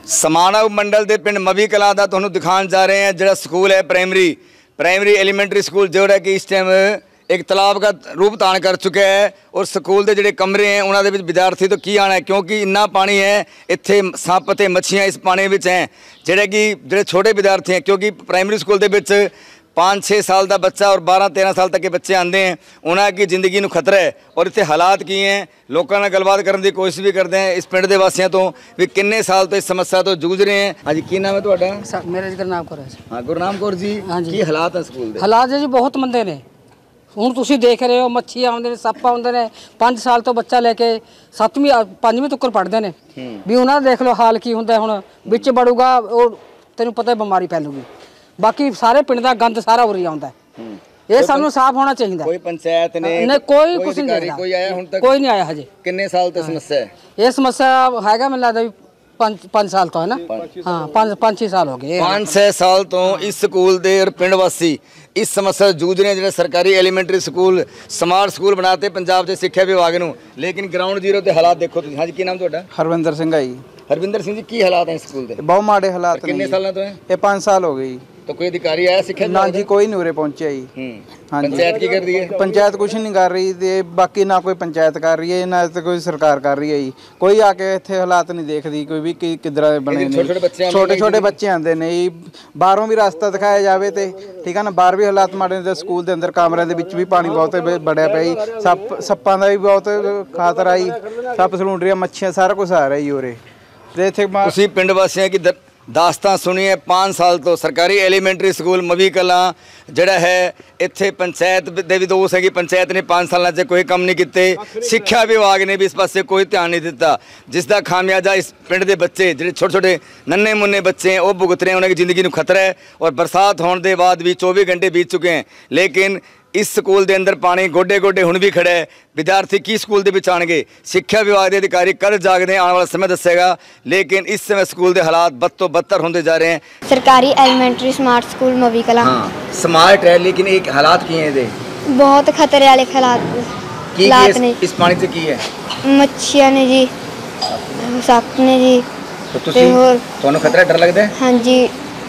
समाणा उपमंडल के पिंड मवी कलां दा तुहानूं दिखाण जा रहे हैं। जिहड़ा स्कूल है प्राइमरी एलीमेंटरी स्कूल जोड़ा कि इस टाइम एक तालाब का रूप धारण कर चुका है और स्कूल के जोड़े कमरे हैं उन्होंने विद्यार्थी तो की आना है क्योंकि इन्ना पानी है इत्थे सप ते मच्छियाँ इस पानी में हैं जोड़े कि जोड़े छोटे विद्यार्थी हैं क्योंकि प्राइमरी स्कूल के 5-6 साल का बच्चा और 12-13 साल तक के बच्चे आते हैं उन्होंने जिंदगी में खतरा है और इतने हालात की हैं। लोगों ने गलबात करने की कोशिश भी करते हैं इस पिंड के वासियों तो भी किन्ने साल तो इस समस्या तो जूझ रहे हैं। हाँ जी, की नाम है तुहाडा? मेरा गुरनाम कौर है। हाँ गुरनाम कौर जी, की हालात है स्कूल के? हालात जी बहुत मंदे ने। ਹੁਣ ਤੁਸੀਂ ਦੇਖ ਰਹੇ ਹੋ ਮੱਛੀਆਂ ਆਉਂਦੇ ਨੇ ਸੱਪ ਆਉਂਦੇ ਨੇ 5 ਸਾਲ ਤੋਂ ਬੱਚਾ ਲੈ ਕੇ 7ਵੀਂ 5ਵੀਂ ਤੱਕ ਪੜ੍ਹਦੇ ਨੇ ਵੀ ਉਹਨਾਂ ਦਾ ਦੇਖ ਲਓ ਹਾਲ ਕੀ ਹੁੰਦਾ ਹੁਣ ਵਿੱਚ ਵੜੂਗਾ ਉਹ ਤੈਨੂੰ ਪਤਾ ਬਿਮਾਰੀ ਫੈਲੂਗੀ। ਬਾਕੀ ਸਾਰੇ ਪਿੰਡ ਦਾ ਗੰਦ ਸਾਰਾ ਉਰੀ ਆਉਂਦਾ ਇਹ ਸਾਨੂੰ ਸਾਫ਼ ਹੋਣਾ ਚਾਹੀਦਾ। ਕੋਈ ਪੰਚਾਇਤ ਨੇ ਨਹੀਂ ਕੋਈ ਕੁਝ ਨਹੀਂ ਕੋਈ ਆਇਆ ਹੁਣ ਤੱਕ? ਕੋਈ ਨਹੀਂ ਆਇਆ ਹਜੇ। ਕਿੰਨੇ ਸਾਲ ਤੋਂ ਸਮੱਸਿਆ ਹੈ? ਇਹ ਸਮੱਸਿਆ ਹੈਗਾ ਮੈਨੂੰ ਲੱਗਦਾ ਵੀ 5 साल तो है ना। हाँ 5-6 साल हो गए। 5-6 साल तो इस स्कूल के और पिंड वासी इस समस्या जूझ रहे हैं। जो सरकारी एलीमेंटरी स्कूल स्मार्ट स्कूल बनाते पंजाब के सिक्ख्या विभाग नूं, लेकिन ग्राउंड जीरो के हालात देखो तुसीं। हाँ जी, की नाम तुहाडा? हरविंदर सिंह है जी। हरविंदर सिंह जी, की हालात हैं स्कूल के? बहुत माड़े हालात। कितने सालों तो है? ये 5 साल हो गए। तो कोई अधिकारी आया सिक्ख्या? ना जी, कोई नहीं उरे पहुंचे जी। हाँ, पंचायत की कर रही है? पंचायत कुछ नहीं कर रही ते बाकी ना कोई पंचायत कर रही है ना तो कोई सरकार कर रही है जी। कोई आके इत्थे हालात नहीं देखती कोई भी कि किधर बने ने। छोटे बच्चे आते ने जी, बाहरों भी रास्ता दिखाया जाए तो ठीक है ना। बाहर भी हालात माड़े ने, स्कूल के अंदर कमरे के विच भी पानी बहुत बढ़िया पिया जी। सप्पां का भी बहुत खातरा जी। सप सलूंडरियां मच्छियां सारा कुछ आ रहा जी उरे ते इत्थे। तुसीं पिंड वासियां की दास्तां सुनिए। 5 साल तो सरकारी एलीमेंटरी स्कूल मवी कलां जिहड़ा है इत्थे पंचायत दे भी दोष है कि पंचायत ने 5 सालों से कोई काम नहीं किते। सिक्ख्या विभाग ने भी इस पासे कोई ध्यान नहीं दिता जिसका खामियाजा इस पिंड के बच्चे जिहड़े छोटे नन्हे मुन्ने बच्चे हैं वो भुगत रहे हैं। उन्हें जिंदगी में खतरा है और बरसात होने के बाद भी 24 घंटे बीत चुके हैं लेकिन इस स्कूल के अंदर पानी गोडे गोडे हुण भी खड़ा है। विद्यार्थी की स्कूल के विच आउणगे? सिक्ख्या विभाग के अधिकारी कल जागदे आने वाला समय दसेगा, लेकिन इस समय स्कूल के हालात बद तो बदतर होंदे जा रहे हैं। सरकारी elementary smart school Mavi Kalan. हाँ, स्मार्ट है लेकिन एक हालात की हैं बहुत खतरे वाले हालात ने। इस पानी से की है? मच्छियां ने जी, सप ने जी। तो तुहानूं खतरा डर लगदा है? हाँ जी,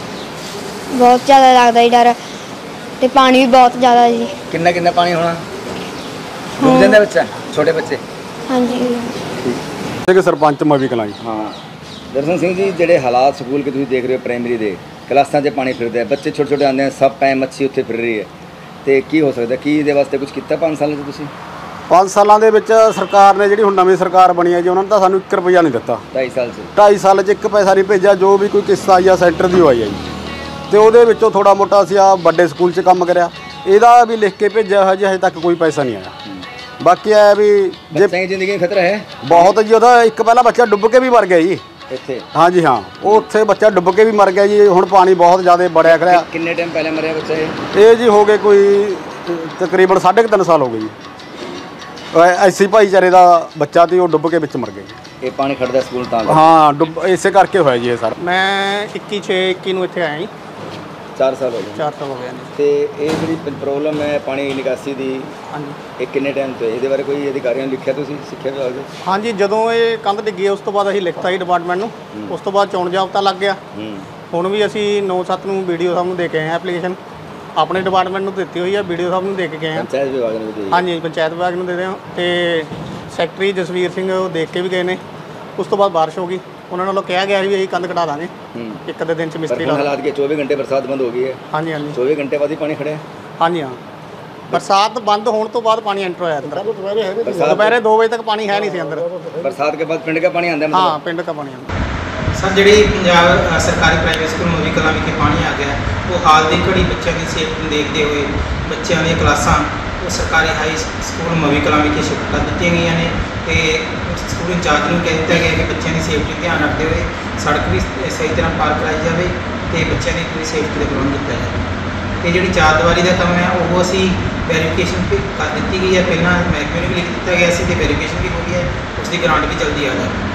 बहुत ज़्यादा लगदा है डर ते पानी भी बहुत ज़्यादा जी। कितना पानी होना? डूब जांदा बच्चा, छोटे बच्चे? हाँ जी। ठीक सरपंच मवी कलां जी। हाँ दर्शन सिंह जी, ਜਿਹੜੇ ਹਾਲਾਤ ਸਕੂਲ के तुसीं देख रहे हो प्राइमरी ਦੇ ਕਲਾਸਾਂ 'ਚ ਪਾਣੀ ਫਿਰਦਾ ਹੈ, ਬੱਚੇ ਛੋਟੇ ਛੋਟੇ ਆਉਂਦੇ ਆ, ਸਭ ਪੈ ਮੱਛੀ ਉੱਥੇ ਫਿਰ ਰਹੀ ਹੈ ਤੇ ਕੀ ਹੋ ਸਕਦਾ? ਕੀ ਇਹਦੇ ਵਾਸਤੇ ਕੁਝ ਕੀਤਾ 5 ਸਾਲਾਂ 'ਚ ਤੁਸੀਂ? 5 ਸਾਲਾਂ ਦੇ ਵਿੱਚ ਸਰਕਾਰ ਨੇ ਜਿਹੜੀ ਹੁਣ ਨਵੀਂ ਸਰਕਾਰ ਬਣੀ ਹੈ ਜੀ ਉਹਨਾਂ ਨੇ ਤਾਂ ਸਾਨੂੰ 1 ਰੁਪਈਆ ਨਹੀਂ ਦਿੱਤਾ। 2.5 ਸਾਲ 'ਚ 2.5 ਸਾਲ 'ਚ 1 ਪੈਸਾ ਨਹੀਂ ਭੇਜਿਆ। ਜੋ ਵੀ ਕੋਈ ਕਿਸ਼ਤ ਆਈ ਆ ਸੈਂਟਰ ਦੀ ਆਈ ਆ ਜੀ ਤੇ ਉਹਦੇ ਵਿੱਚੋਂ ਥੋੜਾ ਮੋਟਾ ਅਸੀਂ ਆ ਵੱਡੇ ਸਕੂਲ 'ਚ ਕੰਮ ਕਰਿਆ। ਇਹਦਾ ਵੀ ਲਿਖ ਕੇ ਭੇਜਿਆ ਹਜੇ ਤੱਕ ਕੋਈ ਪੈਸਾ ਨਹੀਂ ਆਇਆ। ਬਾਕੀ ਆ ਵੀ ਜੇ ਜ਼ਿੰਦਗੀ ਦਾ ਖਤਰਾ ਹੈ ਬਹੁਤ ਜੀ। ਉਹਦਾ ਇੱਕ ਪਹਿਲਾਂ ਬੱਚਾ ਡੁੱਬ ਕੇ ਵੀ ਮਰ ਗਿਆ ਜੀ ਇੱਥੇ। ਹਾਂ ਜੀ ਹਾਂ, ਉਹ ਉੱਥੇ ਬੱਚਾ ਡੁੱਬ ਕੇ ਵੀ ਮਰ ਗਿਆ ਜੀ। ਹੁਣ ਪਾਣੀ ਬਹੁਤ ਜ਼ਿਆਦਾ ਬੜਿਆ ਖੜਿਆ। ਕਿੰਨੇ ਟਾਈਮ ਪਹਿਲਾਂ ਮਰਿਆ ਬੱਚਾ ਇਹ ਜੀ ਹੋ ਗਏ ਕੋਈ ਤਕਰੀਬਨ 3.5 ਸਾਲ ਹੋ ਗਏ ਜੀ। ਐਸੀ ਭਾਈਚਾਰੇ ਦਾ ਬੱਚਾ ਤੇ ਉਹ ਡੁੱਬ ਕੇ ਵਿੱਚ ਮਰ ਗਿਆ ਜੀ। ਇਹ ਪਾਣੀ ਖੜਦਾ ਸਕੂਲ ਤਾਂ? ਹਾਂ, ਡੁੱਬ ਇਸੇ ਕਰਕੇ ਹੋਇਆ ਜੀ ਇਹ ਸਰ। ਮੈਂ 21/6/21 ਨੂੰ ਇੱਥੇ ਆਇਆ ਜੀ। 4 ਸਾਲ ਹੋ ਗਏ। 4 ਸਾਲ ਹੋ ਗਏ ਨੇ। ਤੇ ਇਹ ਜਿਹੜੀ ਪ੍ਰੋਬਲਮ ਹੈ ਪਾਣੀ ਨਿਕਾਸੀ ਦੀ, ਹਾਂਜੀ, ਇਹ ਕਿੰਨੇ ਟਾਈਮ ਤੋਂ? ਇਹਦੇ ਬਾਰੇ ਕੋਈ ਅਧਿਕਾਰੀਆਂ ਨੂੰ ਲਿਖਿਆ ਤੁਸੀਂ ਸਿੱਖਿਆ ਵਿਭਾਗ ਦੇ? ਹਾਂਜੀ, ਜਦੋਂ ਇਹ ਕੰਧ ਡਿੱਗੀ ਉਸ ਤੋਂ ਬਾਅਦ ਅਸੀਂ ਲਿਖਤਾ ਜੀ ਡਿਪਾਰਟਮੈਂਟ ਨੂੰ। ਉਸ ਤੋਂ ਬਾਅਦ ਚੋਣ ਜਾਬਤਾ ਲੱਗ ਗਿਆ। ਹੁਣ ਵੀ ਅਸੀਂ 9/7 ਨੂੰ ਵੀਡੀਓ ਸਾਹਿਬ ਨੂੰ ਦੇ ਕੇ ਆਏ ਹਾਂ ਐਪਲੀਕੇਸ਼ਨ। ਆਪਣੇ ਡਿਪਾਰਟਮੈਂਟ ਨੂੰ ਦਿੱਤੀ ਹੋਈ ਹੈ, ਵੀਡੀਓ ਸਾਹਿਬ ਨੂੰ ਦੇ ਕੇ ਗਏ ਹਾਂ। ਪੰਚਾਇਤ ਵਿਭਾਗ ਨੂੰ ਵੀ? ਹਾਂਜੀ, ਪੰਚਾਇਤ ਵਿਭਾਗ ਨੂੰ ਦੇ ਰਹੇ ਹਾਂ ਤੇ ਸੈਕਟਰੀ ਜਸਵੀਰ ਸਿੰਘ ਉਹ ਦੇਖ ਕੇ ਵੀ ਗਏ ਨੇ। ਉਸ ਤੋਂ ਬਾਅਦ ਬਾਰਿਸ਼ ਹੋ ਗਈ, ਉਹਨਾਂ ਨਾਲੋਂ ਕਿਹਾ ਗਿਆ ਵੀ ਅਸੀਂ ਕੰਧ ਕਢਾ ਦਾਂਗੇ ਇੱਕ ਅੱਧੇ ਦਿਨ 'ਚ ਮਿਸਤਰੀ ਲਾ। ਹਾਲਾਤ ਕੇ 24 ਘੰਟੇ ਬਰਸਾਤ ਬੰਦ ਹੋ ਗਈ ਹੈ? ਹਾਂਜੀ ਹਾਂਜੀ, 24 ਘੰਟੇ ਬਾਅਦ ਹੀ ਪਾਣੀ ਖੜਿਆ? ਹਾਂਜੀ ਹਾਂ, बरसात बंद होने तो बाद पानी एंटर होया अंदर। दोपहर 2 बजे तक पानी है नहीं थी अंदर। बरसात के बाद पिंड का पानी आंदा? हाँ, पिंड का पानी आंदा। सर जी पंजाब सरकारी प्राइमरी स्कूल मवी कलां विखे पानी आ गया वो हाल की घड़ी बच्चों की सेफ्टी को देखते हुए बच्चों दी क्लासां वो सरकारी हाई स्कूल मवी कलां विखे शिफ्ट कर दी गई ने ते स्कूल इंचार्ज नूं कह दिता गया कि बच्चों की सेफ्टी ध्यान रखते हुए सड़क भी सही तरह पार कराई जाए तो बच्चों की पूरी सेफ्टी का प्रबंध किया जाए। तो जी 4 ਦੀਵਾਰੀ का काम है वो असी वेरीफिकेशन कर दी गई है। पहला महकमे भी लिख दिता गया कि वेरीफिकेशन भी हो गई है, उसकी ग्रांट भी जल्दी आ जाए।